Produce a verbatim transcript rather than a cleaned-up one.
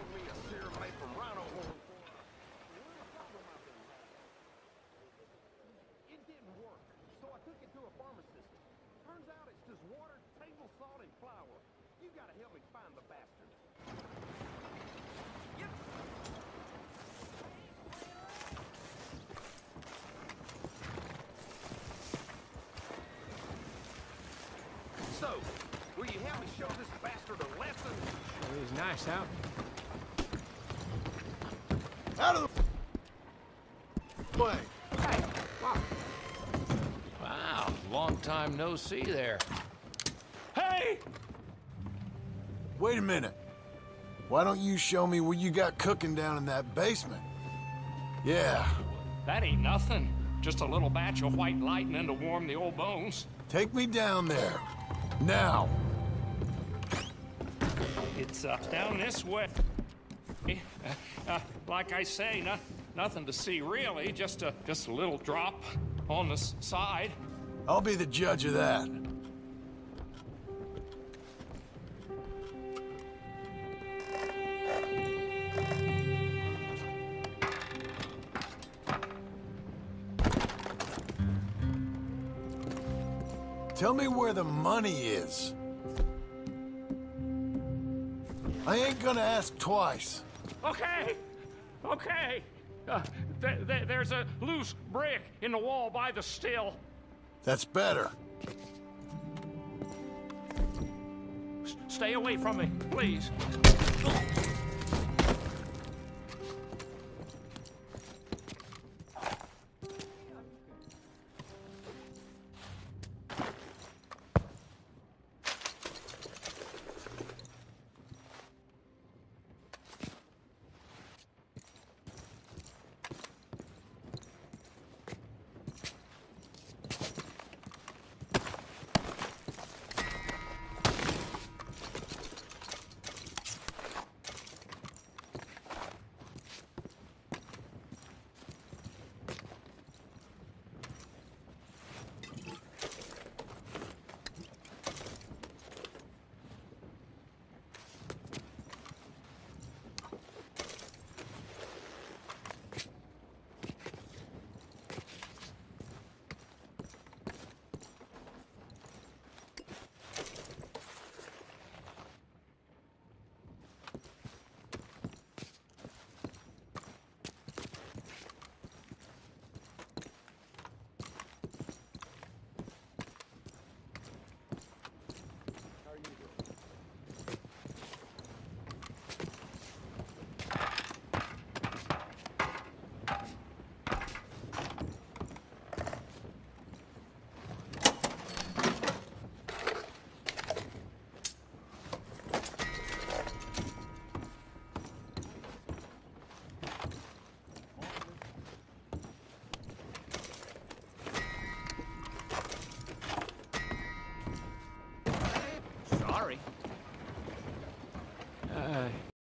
me a serum made from rhino horn. It didn't work, so I took it to a pharmacist. Turns out it's just water, table salt, and flour. You gotta help me find the bastard. Yep. So, will you help me show this bastard a lesson? It was nice out. Out of the way. Hey, wow. Wow, long time no see there. Hey! Wait a minute. Why don't you show me what you got cooking down in that basement? Yeah, That ain't nothing. Just a little batch of white lightning to warm the old bones. take me down there. Now. It's uh, down this way. Uh, uh, like I say, no, nothing to see really. Just a just a little drop on the s side. I'll be the judge of that. Tell me where the money is. I ain't gonna ask twice. Okay, okay. Uh, th th there's a loose brick in the wall by the still. That's better. S stay away from me, please.